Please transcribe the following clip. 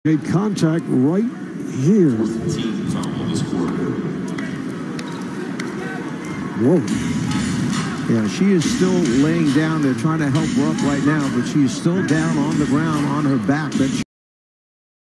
Made contact right here. Whoa. Yeah, she is still laying down. They're trying to help her up right now, but she is still down on the ground on her back. That